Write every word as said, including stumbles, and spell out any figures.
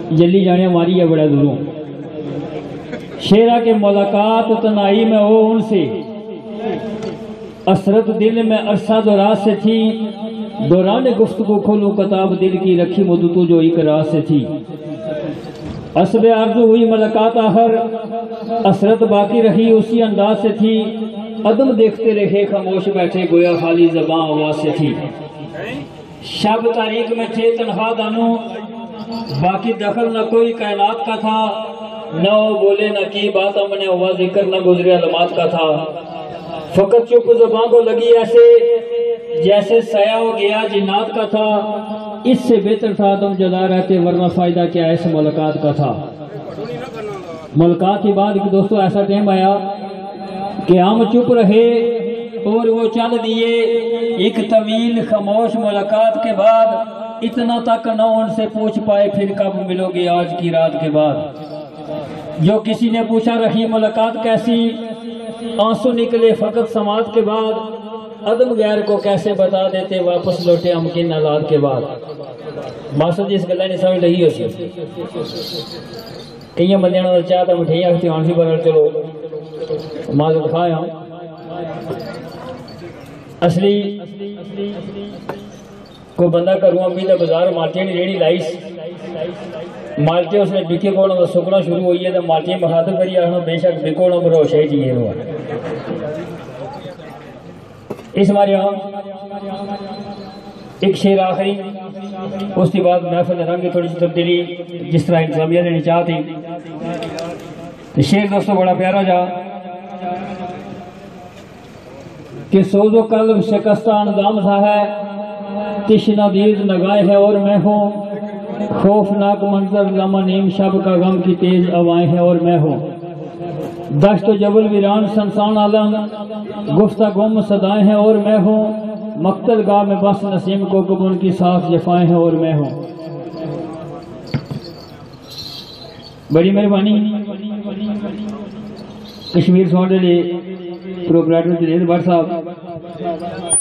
جلی جانے ہماری ہے بڑا دوروں شیرہ کے ملاقات تنہائی میں ہو ان سے اسرت دل میں عرصہ دورات سے تھی دوران گفتگو کھولوں کتاب دل کی رکھی مدتو جو ایک راز سے تھی حسب آرزو ہوئی ملاقات آخر اسرت باقی رہی اسی انداز سے تھی عدم دیکھتے رہے خاموش بیٹھے گویا خالی زباں آواز سے تھی شب تاریخ میں تھے تنہا دانوں باقی دخل نہ کوئی کائنات کا تھا نہ وہ بولے نہ کی بات ہم نے ہوا ذکر نہ گزرے علامات کا تھا فقط چپ زباں کو لگی ایسے جیسے سایہ ہو گیا جنات کا تھا اس سے بہتر تھا تم جدا رہتے ورنہ فائدہ کیا اس ملاقات کا تھا ملاقات کے بعد دوستو ایسا ٹائم آیا کہ ہم چپ رہے اور وہ چل دیے ایک طویل خاموش ملاقات کے بعد اتنا تک نہ ان سے پوچھ پائے پھر کب ملو گے آج کی رات کے بعد جو کسی نے پوچھا رہی ملاقات کیسی آنسو نکلے فقط سماعت کے بعد عدم غیر کو کیسے بتا دیتے واپس لوٹے ہم کن حالات کے بعد ماسٹر جی اس گلہ نہیں سمجھ رہی ہو سی کئی بندے نے چاہتا مٹھائیاں اختیان سی پر چلو معذرت کھایا اصلی کوئی بندہ کروں امی دا بازار مالٹیاں نہیں ریڑی لائیس مالٹے اس نے بکے کو نہ سکنا شروع ہوئی ہے تو مالٹے مخاطب کری آنا بے شک بکو نہ برو شاہی جی یہ اس ہمارے یہاں ایک شعر آخری اس کے بعد محفل رنگ تھوڑی سی تبدیلی جس طرح انتظامیہ نے چاہتی شعر دوستو بڑا پیارا جا کہ سوز و قلب شکستہ اندام تھا ہے تشنہ دید نگائے ہے اور میں ہوں خوفناک منظر لمحہ نیم شب کا غم کی تیز ہوائیں ہیں اور میں ہوں دشت و جبل ویران سنسان عالم گفتہ گم صدائیں ہیں اور میں ہوں مقتل گاہ میں بس نسیم کو کبن کی صاف جفائیں ہیں اور میں ہوں بڑی مہربانی کشمیر سونڈے لئے پروپرائٹر جنید بھٹ صاحب